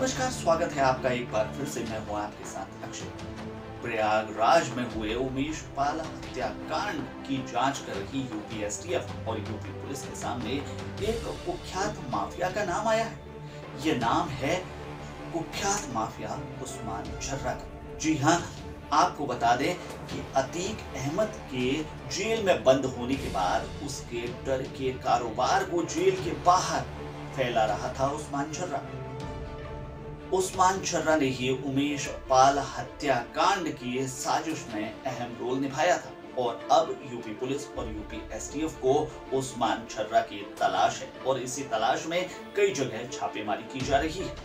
नमस्कार, स्वागत है आपका एक बार फिर से। मैं हूं आपके साथ अक्षय। प्रयागराज में हुए उमेश पाल हत्याकांड की जांच कर रही यूपी एसटीएफ और यूपी पुलिस के सामने एक कुख्यात माफिया का नाम आया है। ये नाम है कुख्यात माफिया उस्मान छर्रा का। जी हां, आपको बता दें कि अतीक अहमद के जेल में बंद होने के बाद उसके डर के कारोबार को जेल के बाहर फैला रहा था उस्मान छर्रा। उस्मान छर्रा ने ही उमेश पाल हत्याकांड की साजिश में अहम रोल निभाया था और अब यूपी पुलिस और यूपी एसटीएफ को उस्मान छर्रा की तलाश है और इसी तलाश में कई जगह छापेमारी की जा रही है।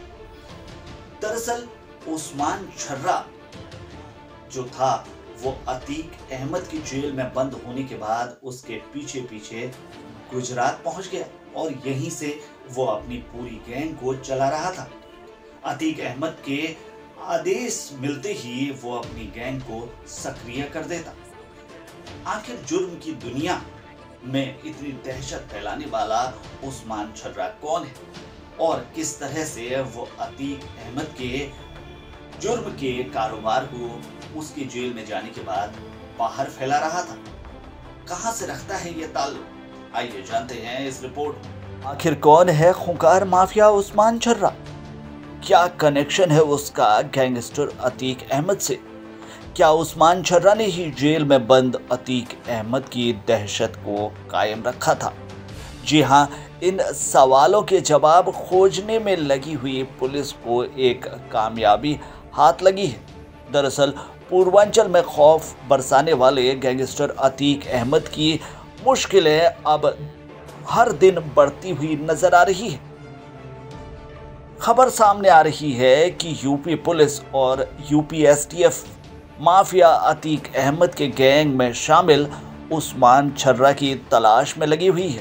दरअसल उस्मान छर्रा जो था वो अतीक अहमद की जेल में बंद होने के बाद उसके पीछे पीछे गुजरात पहुंच गया और यहीं से वो अपनी पूरी गैंग को चला रहा था। अतीक अहमद के आदेश मिलते ही वो अपनी गैंग को सक्रिय कर देता। आखिर जुर्म की दुनिया में इतनी दहशत फैलाने वाला उस्मान छर्रा कौन है और किस तरह से वो अतीक अहमद के जुर्म के कारोबार को उसके जेल में जाने के बाद बाहर फैला रहा था? कहां से रखता है ये ताल्लुक? आइए जानते हैं इस रिपोर्ट में। आखिर कौन है खूंखार माफिया उस्मान छर्रा? क्या कनेक्शन है उसका गैंगस्टर अतीक अहमद से? क्या उस्मान छर्रा ने ही जेल में बंद अतीक अहमद की दहशत को कायम रखा था? जी हां, इन सवालों के जवाब खोजने में लगी हुई पुलिस को एक कामयाबी हाथ लगी है। दरअसल पूर्वांचल में खौफ बरसाने वाले गैंगस्टर अतीक अहमद की मुश्किलें अब हर दिन बढ़ती हुई नजर आ रही है। खबर सामने आ रही है कि यूपी पुलिस और UP STF mafia Atiq Ahmed के गैंग में शामिल उस्मान छर्रा की तलाश में लगी हुई है।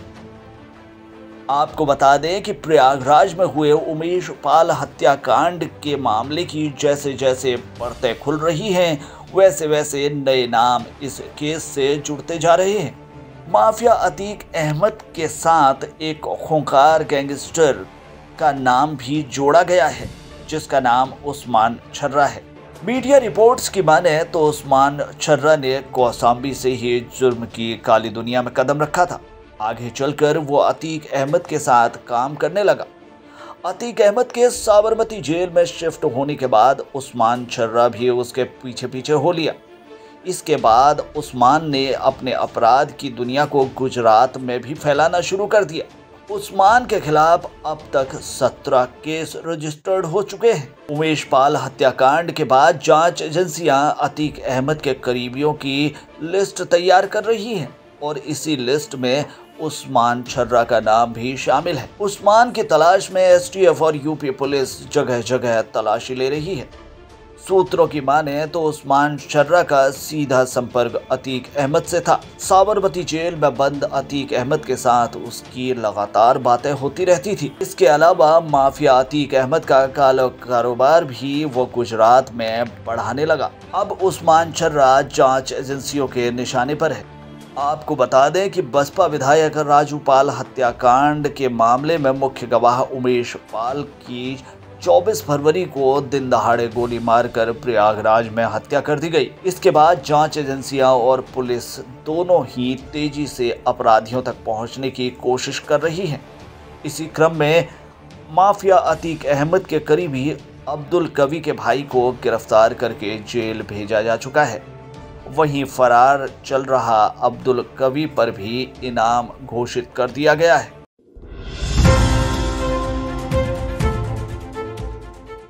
आपको बता दें कि प्रयागराज में हुए उमेश पाल हत्याकांड के मामले की जैसे जैसे परतें खुल रही हैं, वैसे वैसे नए नाम इस केस से जुड़ते जा रहे हैं। माफिया अतीक अहमद के साथ एक खूंखार गैंगस्टर का नाम भी जोड़ा गया है जिसका नाम उस्मान छर्रा है। मीडिया रिपोर्ट्स की माने तो उस्मान छर्रा ने कौसाम्बी से ही जुर्म की काली दुनिया में कदम रखा था। आगे चलकर वो अतीक अहमद के साथ काम करने लगा। अतीक अहमद के साबरमती जेल में शिफ्ट होने के बाद उस्मान छर्रा भी उसके पीछे पीछे हो लिया। इसके बाद उस्मान ने अपने अपराध की दुनिया को गुजरात में भी फैलाना शुरू कर दिया। उस्मान के खिलाफ अब तक 17 केस रजिस्टर्ड हो चुके हैं। उमेश पाल हत्याकांड के बाद जांच एजेंसियां अतीक अहमद के करीबियों की लिस्ट तैयार कर रही हैं और इसी लिस्ट में उस्मान छर्रा का नाम भी शामिल है। उस्मान की तलाश में एसटीएफ और यूपी पुलिस जगह जगह तलाशी ले रही है। सूत्रों की माने तो उस्मान छर्रा का सीधा संपर्क अतीक अहमद से था। साबरमती जेल में बंद अतीक अहमद के साथ उसकी लगातार बातें होती रहती थी। इसके अलावा माफिया अतीक अहमद का काला कारोबार भी वो गुजरात में बढ़ाने लगा। अब उस्मान छर्रा जांच एजेंसियों के निशाने पर है। आपको बता दें कि बसपा विधायक राजू पाल हत्याकांड के मामले में मुख्य गवाह उमेश पाल की 24 फरवरी को दिन दहाड़े गोली मारकर प्रयागराज में हत्या कर दी गई। इसके बाद जांच एजेंसियां और पुलिस दोनों ही तेजी से अपराधियों तक पहुंचने की कोशिश कर रही हैं। इसी क्रम में माफिया अतीक अहमद के करीबी अब्दुल कवी के भाई को गिरफ्तार करके जेल भेजा जा चुका है। वहीं फरार चल रहा अब्दुल कवी पर भी इनाम घोषित कर दिया गया है।